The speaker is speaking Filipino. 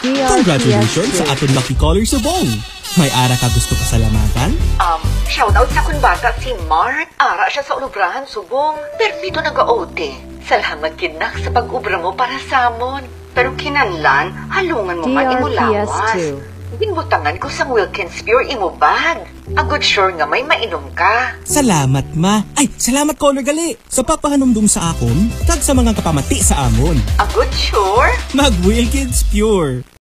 Congratulations sa aton lucky caller subong. May ara ka gusto pasalamatan? Shoutout sa akong bata si Mark. Ara siya sa ulubrahan subong. Permito nag-OT. Salamat kinak sa pag-ubra mo para sa amon. Pero kinanlan, halungan mo man imo lawas. Binbutangan ko sa Wilkins Pure imo bag. A good sure nga may mainom ka. Salamat, ma. Ay, salamat, caller gali. Sa papahanumdum sa akon, kag sa mga kapamati sa amon. A good sure? Mag Wilkins Pure.